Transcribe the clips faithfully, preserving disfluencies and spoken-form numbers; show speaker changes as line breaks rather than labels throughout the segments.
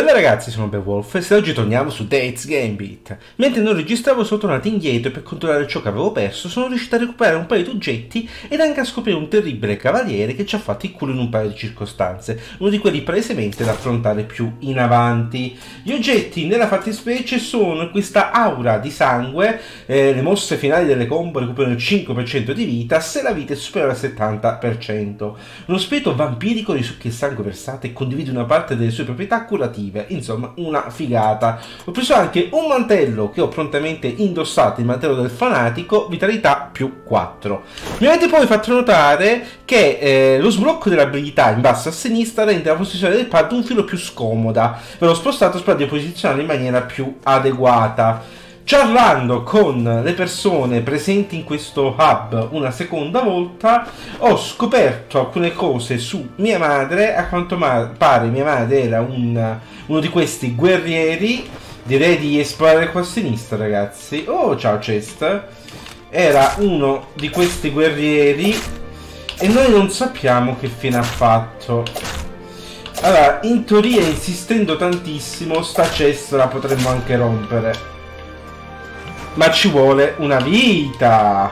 Bella ragazzi, sono Beowulf e se oggi torniamo su Dates Gambit. Mentre non registravo sono tornato indietro e per controllare ciò che avevo perso sono riuscito a recuperare un paio di oggetti ed anche a scoprire un terribile cavaliere che ci ha fatto il culo in un paio di circostanze, uno di quelli palesemente da affrontare più in avanti. Gli oggetti nella fattispecie sono questa aura di sangue, eh, le mosse finali delle combo recuperano il cinque per cento di vita se la vita è superiore al settanta per cento, uno spirito vampirico risucchia il sangue versato e condivide una parte delle sue proprietà curative. Insomma, una figata. Ho preso anche un mantello che ho prontamente indossato, il mantello del fanatico, vitalità più quattro. Mi avete poi fatto notare che eh, lo sblocco dell'abilità in basso a sinistra rende la posizione del pad un filo più scomoda. Ve l'ho spostato per di posizionare in maniera più adeguata. Parlando con le persone presenti in questo hub una seconda volta, ho scoperto alcune cose su mia madre. A quanto pare mia madre era un, uno di questi guerrieri. Direi di esplorare qua a sinistra, ragazzi. Oh, ciao Chest. Era uno di questi guerrieri e noi non sappiamo che fine ha fatto. Allora, in teoria, insistendo tantissimo, sta Chest la potremmo anche rompere. Ma ci vuole una vita.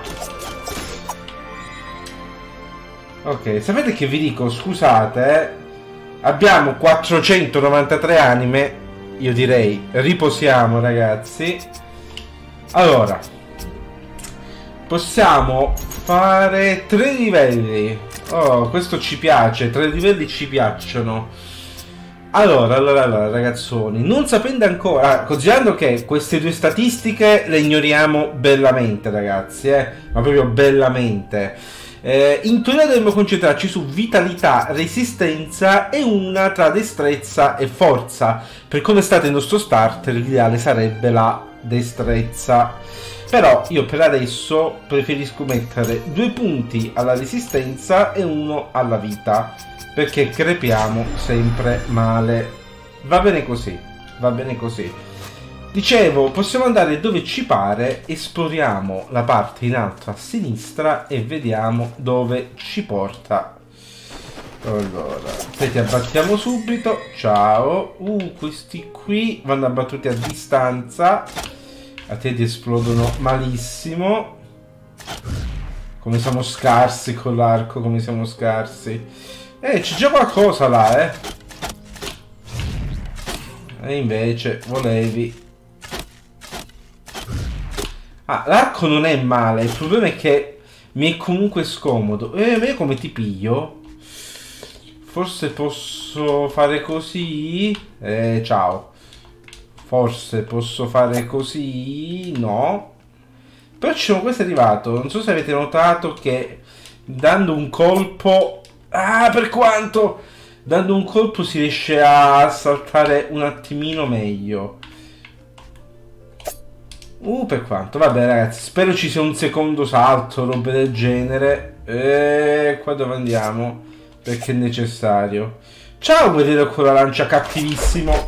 Ok, sapete che vi dico? Scusate, eh? Abbiamo quattrocentonovantatré anime. Io direi riposiamo, ragazzi. Allora, possiamo fare tre livelli. Oh, questo ci piace. Tre livelli ci piacciono. Allora, allora, allora, ragazzoni, non sapendo ancora, considerando che queste due statistiche le ignoriamo bellamente, ragazzi, eh, ma proprio bellamente. Eh, in teoria dovremmo concentrarci su vitalità, resistenza e una tra destrezza e forza. Per come è stato il nostro starter, l'ideale sarebbe la destrezza. Però io per adesso preferisco mettere due punti alla resistenza e uno alla vita, perché crepiamo sempre male. Va bene così, va bene così. Dicevo, possiamo andare dove ci pare, esploriamo la parte in alto a sinistra e vediamo dove ci porta. Allora, te ti abbattiamo subito. Ciao. Uh, questi qui vanno abbattuti a distanza. A te ti esplodono malissimo. Come siamo scarsi con l'arco, come siamo scarsi. Eh, c'è già qualcosa là, eh. E invece volevi... Ah, l'arco non è male. Il problema è che mi è comunque scomodo. E eh, come ti piglio? Forse posso fare così? Eh, ciao. Forse posso fare così? No. Però ci sono, questo è arrivato. Non so se avete notato che dando un colpo... Ah, per quanto! Dando un colpo si riesce a saltare un attimino meglio. Uh, per quanto. Vabbè, ragazzi, spero ci sia un secondo salto, robe del genere. E qua dove andiamo? Perché è necessario. Ciao, guerriero con la lancia cattivissimo.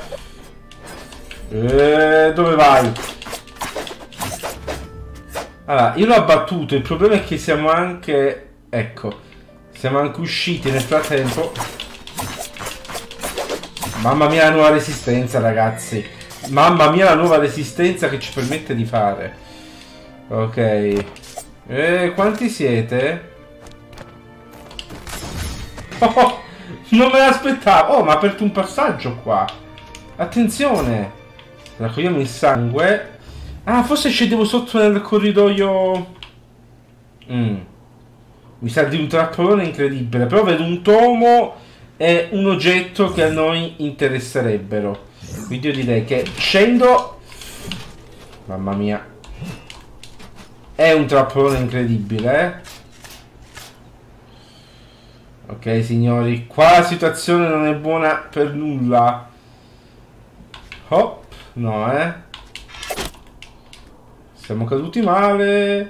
E dove vai? Allora, io l'ho abbattuto. Il problema è che siamo anche... Ecco. Siamo anche usciti nel frattempo. Mamma mia la nuova resistenza, ragazzi. Mamma mia la nuova resistenza che ci permette di fare. Ok. E quanti siete? Oh, non me l'aspettavo. Oh, ma ha aperto un passaggio qua. Attenzione. Raccogliamo il sangue. Ah, forse scendevo sotto nel corridoio. Mm. Mi sa di un trappolone incredibile. Però vedo un tomo e un oggetto che a noi interesserebbero. Quindi io direi che scendo. Mamma mia. È un trappolone incredibile, eh? Ok, signori. Qua la situazione non è buona per nulla. Hop. No, eh. Siamo caduti male.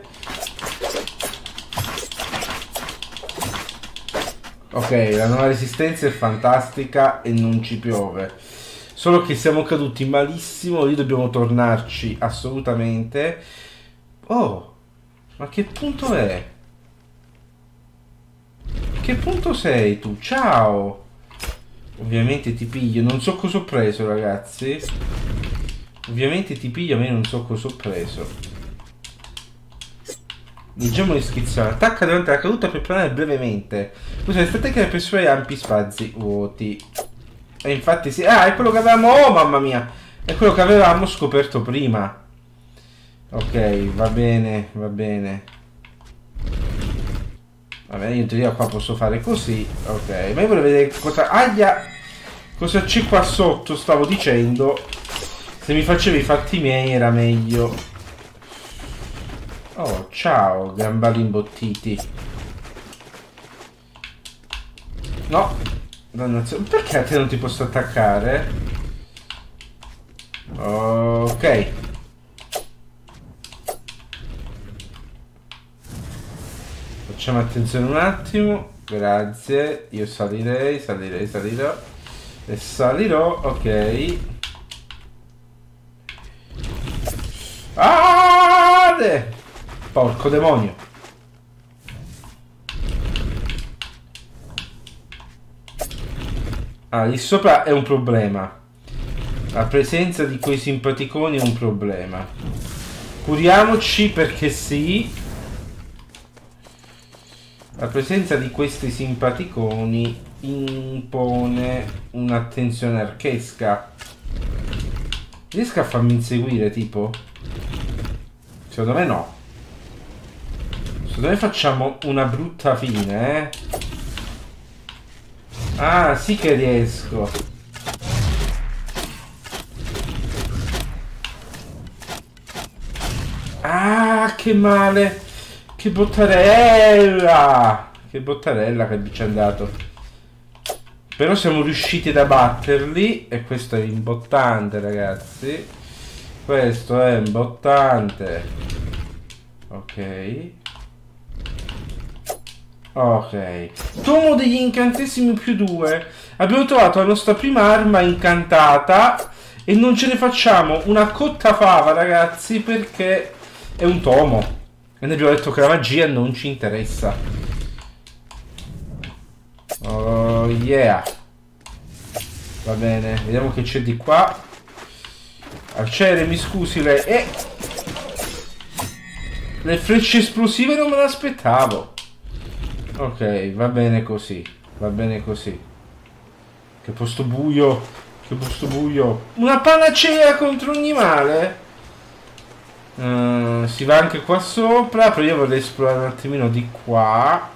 Ok, la nuova resistenza è fantastica e non ci piove. Solo che siamo caduti malissimo, lì dobbiamo tornarci assolutamente. Oh, ma che punto è? Che punto sei tu? Ciao! Ovviamente ti piglio. Non so cosa ho preso, ragazzi. Ovviamente ti piglio, ma io non so cosa ho preso. Leggiamo l'iscrizione. Attacca durante la caduta per planare brevemente. Usa le strategie per suoi ampi spazi vuoti. E infatti sì. Ah, è quello che avevamo. Oh, mamma mia. È quello che avevamo scoperto prima. Ok, va bene, va bene. Vabbè, io in teoria qua posso fare così. Ok, ma io volevo vedere cosa... Aia! Cosa c'è qua sotto, stavo dicendo. Se mi facevi i fatti miei era meglio. Oh, ciao, gambali imbottiti. No. Dannazione. Perché a te non ti posso attaccare? Ok. Facciamo attenzione un attimo. Grazie. Io salirei, salirei, salirò. E salirò. Ok. Ah! Porco demonio. Ah, lì sopra è un problema. La presenza di quei simpaticoni è un problema. Curiamoci perché sì. La presenza di questi simpaticoni impone un'attenzione archesca. Riesco a farmi inseguire, tipo? Secondo me no. Secondo me facciamo una brutta fine, eh? Ah, sì che riesco. Ah, che male. Che bottarella. Che bottarella che ci è andato. Però siamo riusciti ad abbatterli. E questo è imbottante, ragazzi. Questo è imbottante. Ok. Ok. Tomo degli incantesimi più due. Abbiamo trovato la nostra prima arma incantata. E non ce ne facciamo una cotta fava, ragazzi, perché è un tomo. E ne abbiamo detto che la magia non ci interessa. Oh yeah. Va bene, vediamo che c'è di qua. Arciere, mi scusi lei. Eh. Le frecce esplosive non me l'aspettavo. Ok, va bene così. Va bene così. Che posto buio. Che posto buio. Una panacea contro ogni male. Uh, si va anche qua sopra. Però io vorrei esplorare un attimino di qua.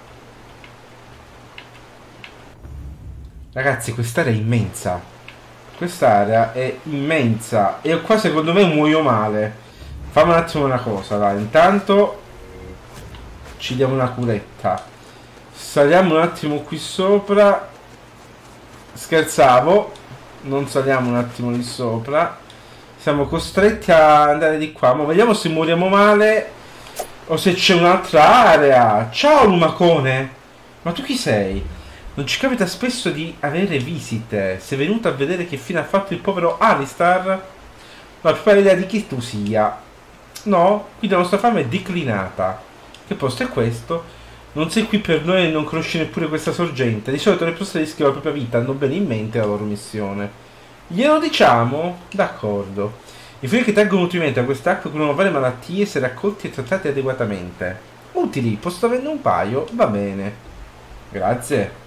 Ragazzi, quest'area è immensa. Quest'area è immensa. E qua secondo me muoio male. Fammi un attimo una cosa, dai. Intanto ci diamo una curetta. Saliamo un attimo qui sopra. Scherzavo. Non saliamo un attimo lì sopra. Siamo costretti a andare di qua. Ma vediamo se moriamo male o se c'è un'altra area. Ciao lumacone. Ma tu chi sei? Non ci capita spesso di avere visite. Sei venuto a vedere che fine ha fatto il povero Alistar? La più pallida idea di chi tu sia. No, qui la nostra fama è declinata. Che posto è questo? Non sei qui per noi e non conosci neppure questa sorgente. Di solito le persone rischiano la propria vita, hanno bene in mente la loro missione. Glielo diciamo? D'accordo. I fluidi che traggono nutrimento da quest'acqua curano varie malattie se raccolti e trattati adeguatamente. Utili, posso averne un paio? Va bene. Grazie.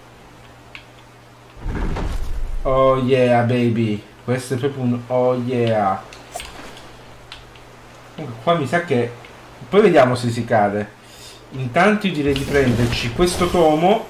Oh yeah, baby. Questo è proprio un oh yeah. Comunque qua mi sa che... Poi vediamo se si cade. Intanto io direi di prenderci questo tomo.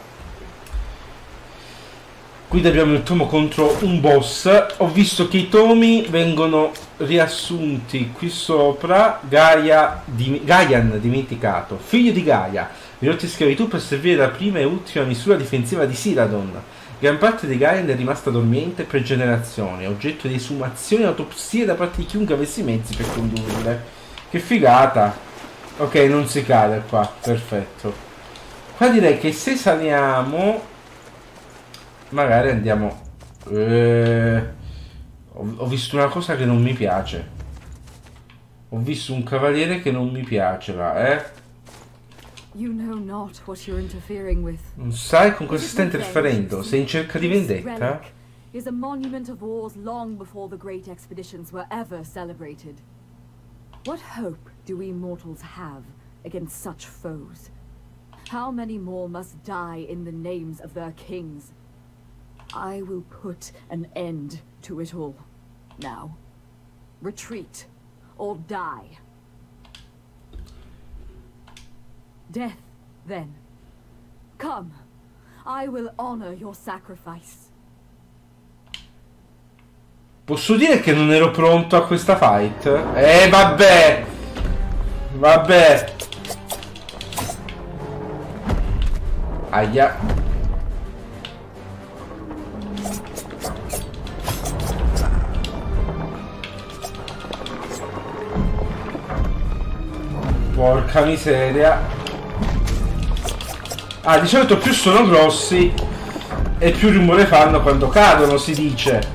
Qui abbiamo il tomo contro un boss. Ho visto che i tomi vengono riassunti qui sopra. Gaia, di, Gaian dimenticato. Figlio di Gaia. Ridotti in schiavitù per servire la prima e ultima misura difensiva di Siradon. Gran parte dei Gaian è rimasta dormiente per generazioni, oggetto di esumazioni e autopsie da parte di chiunque avesse i mezzi per condurle. Che figata! Ok, non si cade qua, perfetto. Qua direi che se saliamo, magari andiamo... Eh, ho, ho visto una cosa che non mi piace. Ho visto un cavaliere che non mi piace là, eh.
You know not what you're interfering with.
Non sai con cosa sta interferendo? Sei in cerca di vendetta?
is a monument of wars long before the great expeditions were ever celebrated. What hope do we mortals have against such foes? How many more must die in the names of their kings? I will put an end to it all. Now, retreat or die. Death, then. Come, I will honor your sacrifice.
Posso dire che non ero pronto a questa fight? Eh, vabbè! Vabbè! Aia! Porca miseria! Ah, di solito più sono grossi e più rumore fanno quando cadono, si dice.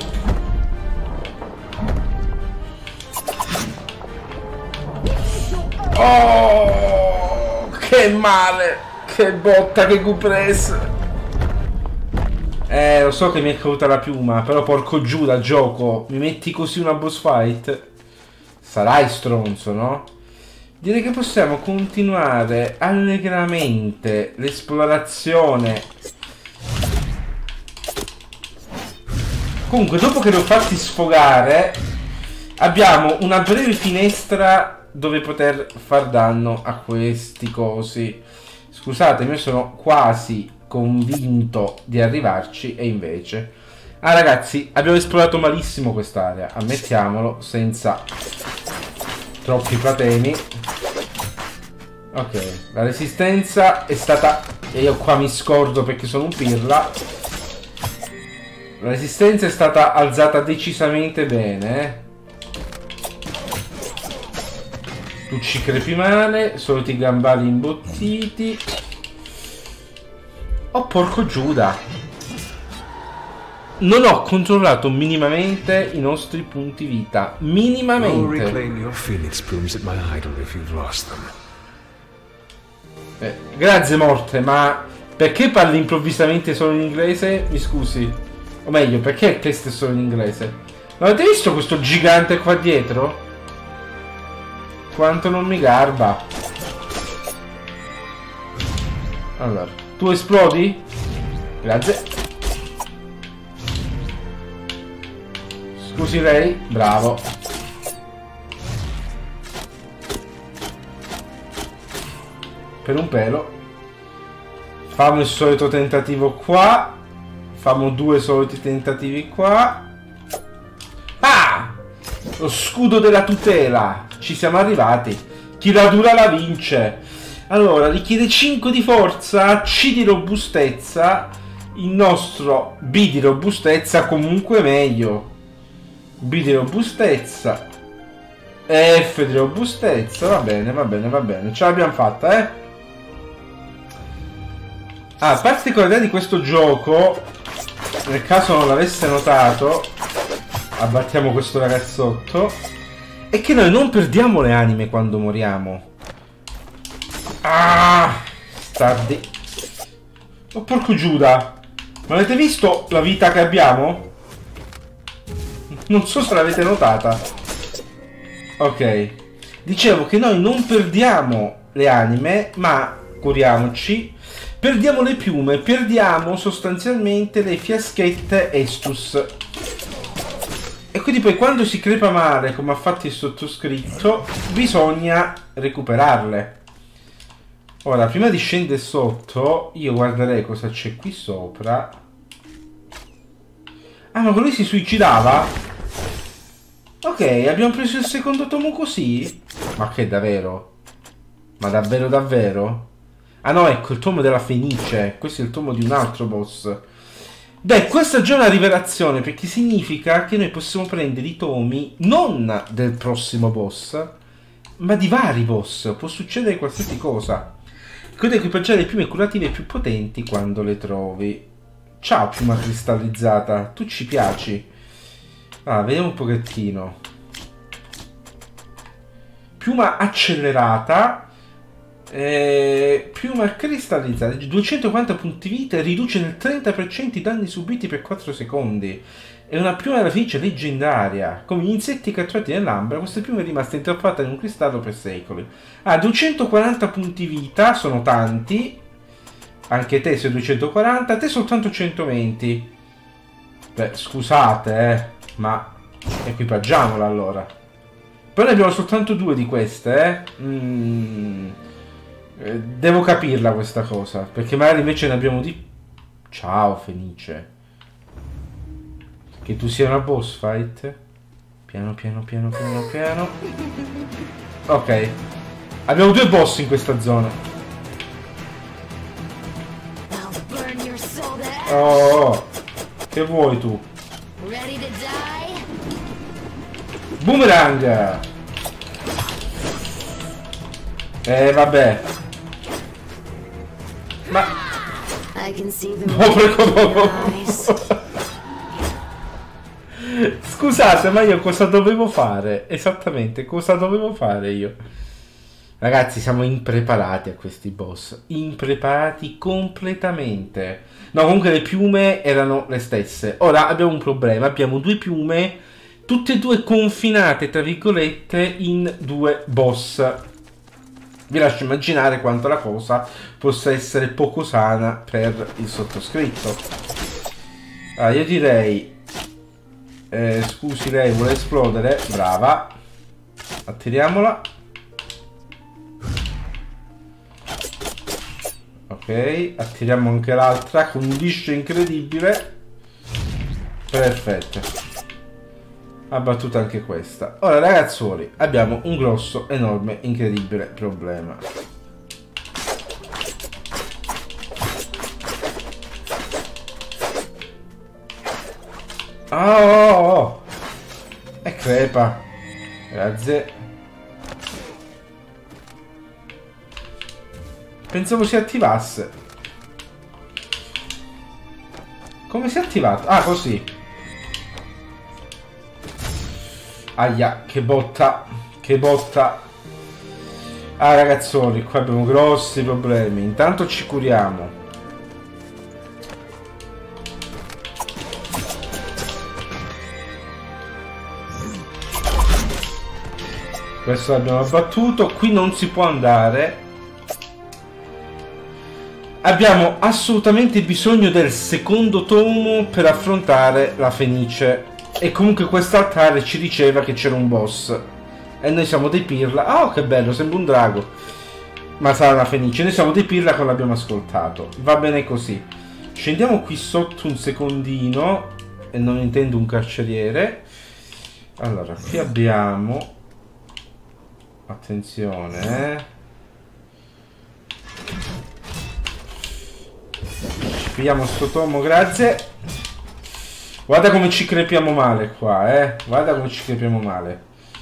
Oh, che male! Che botta, che Q-press! Eh, lo so che mi è caduta la piuma, però porco giù da gioco, mi metti così una boss fight? Sarai stronzo, no? Direi che possiamo continuare allegramente l'esplorazione. Comunque, dopo che li ho fatti sfogare, abbiamo una breve finestra dove poter far danno a questi cosi. Scusatemi, io sono quasi convinto di arrivarci e invece... Ah ragazzi, abbiamo esplorato malissimo quest'area, ammettiamolo, senza troppi patemi. Ok, la resistenza è stata... E io qua mi scordo perché sono un pirla. La resistenza è stata alzata decisamente bene, eh. Tu ci crepi male, soliti gambali imbottiti. Oh porco Giuda. Non ho controllato minimamente i nostri punti vita. Minimamente. Eh, grazie morte, ma perché parli improvvisamente solo in inglese? Mi scusi. O meglio, perché il testo è solo in inglese? Ma avete visto questo gigante qua dietro? Quanto non mi garba. Allora, tu esplodi? Grazie. Scusi lei? Bravo. Per un pelo. Fammo il solito tentativo qua. Fammo due soliti tentativi qua. Ah! Lo scudo della tutela. Ci siamo arrivati. Chi la dura la vince. Allora, richiede cinque di forza, C di robustezza. Il nostro B di robustezza comunque meglio. B di robustezza. F di robustezza. Va bene, va bene, va bene. Ce l'abbiamo fatta, eh. Ah, particolarità di questo gioco, nel caso non l'avesse notato, abbattiamo questo ragazzotto, è che noi non perdiamo le anime quando moriamo. Ah, stardi. Oh porco Giuda. Ma avete visto la vita che abbiamo? Non so se l'avete notata. Ok. Dicevo che noi non perdiamo le anime, ma curiamoci. Perdiamo le piume, perdiamo sostanzialmente le fiaschette Estus. E quindi poi quando si crepa male, come ha fatto il sottoscritto, bisogna recuperarle. Ora, prima di scendere sotto, io guarderei cosa c'è qui sopra. Ah, ma lui si suicidava? Ok, abbiamo preso il secondo tomo così? Ma che davvero? Ma davvero davvero? Ah no, ecco, il tomo della Fenice. Questo è il tomo di un altro boss. Beh, questa è già una rivelazione, perché significa che noi possiamo prendere i tomi non del prossimo boss, ma di vari boss. Può succedere qualsiasi cosa. Ricorda equipaggiare le piume curative più potenti quando le trovi. Ciao piuma cristallizzata, tu ci piaci. Ah, vediamo un pochettino. Piuma accelerata. Eh, piuma cristallizzata, duecentoquaranta punti vita e riduce del trenta per cento i danni subiti per quattro secondi. È una piuma della fenice leggendaria. Come gli insetti catturati nell'ambra, questa piuma è rimasta intrappolata in un cristallo per secoli. Ha duecentoquaranta punti vita, sono tanti. Anche te sei duecentoquaranta, te soltanto centoventi. Beh, scusate, eh, ma equipaggiamola allora. Poi ne abbiamo soltanto due di queste, eh. Mm. Devo capirla questa cosa, perché magari invece ne abbiamo di... Ciao Fenice. Che tu sia una boss fight? Piano piano piano piano piano. Ok. Abbiamo due boss in questa zona. Oh, che vuoi tu? Boomerang. Eh vabbè. Ma scusate, ma io cosa dovevo fare? Esattamente, cosa dovevo fare io? Ragazzi, siamo impreparati a questi boss. Impreparati completamente. No, comunque le piume erano le stesse. Ora abbiamo un problema. Abbiamo due piume, tutte e due confinate, tra virgolette, in due boss. Vi lascio immaginare quanto la cosa possa essere poco sana per il sottoscritto. Ah, io direi... Eh, scusi, lei vuole esplodere? Brava. Attiriamola. Ok, attiriamo anche l'altra con un liscio incredibile. Perfetto. Ha battuto anche questa. Ora ragazzuoli, abbiamo un grosso, enorme, incredibile problema. Oh, oh, oh. E crepa. Grazie. Pensavo si attivasse. Come si è attivato? Ah, così. Aia, che botta, che botta. Ah ragazzoli, qua abbiamo grossi problemi. Intanto ci curiamo. Questo l'abbiamo abbattuto. Qui non si può andare. Abbiamo assolutamente bisogno del secondo tomo per affrontare la Fenice. E comunque quest'altare ci diceva che c'era un boss. E noi siamo dei pirla. Oh, che bello, sembra un drago. Ma sarà una Fenice. Noi siamo dei pirla che l'abbiamo ascoltato. Va bene così. Scendiamo qui sotto un secondino. E non intendo un carceriere. Allora, qui abbiamo... Attenzione, eh. Pigliamo sto tomo, grazie. Guarda come ci crepiamo male qua, eh. Guarda come ci crepiamo male.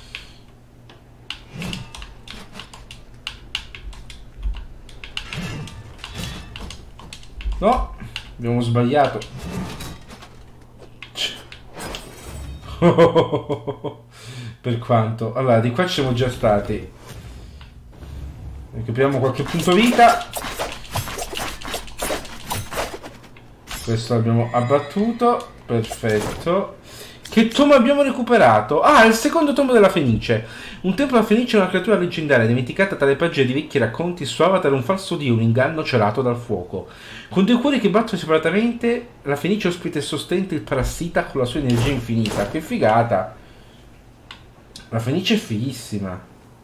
No, abbiamo sbagliato. Per quanto. Allora, di qua ci siamo già stati. Recuperiamo qualche punto vita. Questo l'abbiamo abbattuto. Perfetto. Che tomo abbiamo recuperato? Ah, il secondo tomo della Fenice. Un tempio della Fenice è una creatura leggendaria dimenticata tra le pagine di vecchi racconti. Il suo avatar è un falso dio, un inganno celato dal fuoco. Con due cuori che battono separatamente, la Fenice ospita e sostiene il parassita con la sua energia infinita. Che figata! La Fenice è fighissima.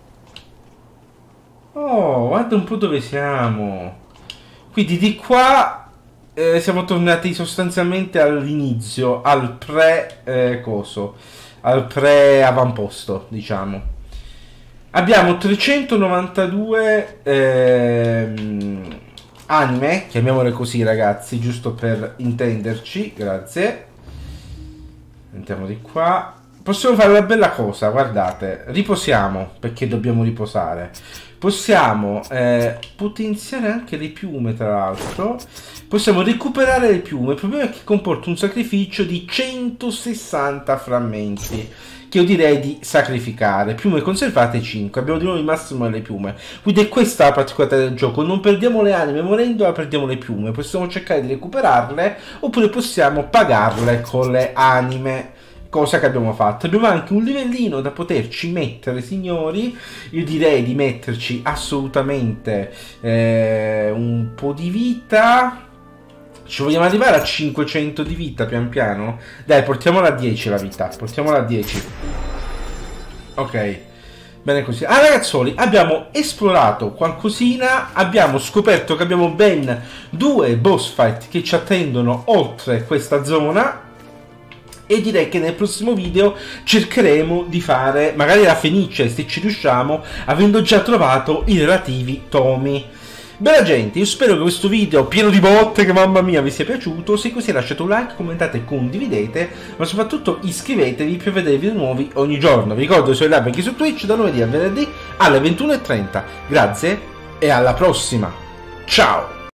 Oh, guarda un po' dove siamo. Quindi di qua... Eh, siamo tornati sostanzialmente all'inizio, al pre eh, coso, al pre avamposto, diciamo. Abbiamo trecentonovantadue eh, anime, chiamiamole così ragazzi, giusto per intenderci, grazie. Entriamo di qua. Possiamo fare una bella cosa, guardate, riposiamo, perché dobbiamo riposare. Possiamo eh, potenziare anche le piume, tra l'altro. Possiamo recuperare le piume. Il problema è che comporta un sacrificio di centosessanta frammenti, che io direi di sacrificare. Piume conservate cinque, abbiamo di nuovo il massimo delle piume, quindi è questa la particolarità del gioco, non perdiamo le anime morendo ma perdiamo le piume, possiamo cercare di recuperarle oppure possiamo pagarle con le anime, cosa che abbiamo fatto. Abbiamo anche un livellino da poterci mettere, signori. Io direi di metterci assolutamente eh, un po' di vita. Ci vogliamo arrivare a cinquecento di vita pian piano? Dai, portiamola a dieci la vita, portiamola a dieci. Ok, bene così. Ah ragazzoli, abbiamo esplorato qualcosina, abbiamo scoperto che abbiamo ben due boss fight che ci attendono oltre questa zona. E direi che nel prossimo video cercheremo di fare magari la Fenice, se ci riusciamo, avendo già trovato i relativi tomi. Bella gente, io spero che questo video pieno di botte, che mamma mia, vi sia piaciuto. Se così lasciate un like, commentate e condividete, ma soprattutto iscrivetevi per vedere video nuovi ogni giorno. Vi ricordo i suoi live anche su Twitch da lunedì a venerdì alle ventuno e trenta. Grazie e alla prossima. Ciao!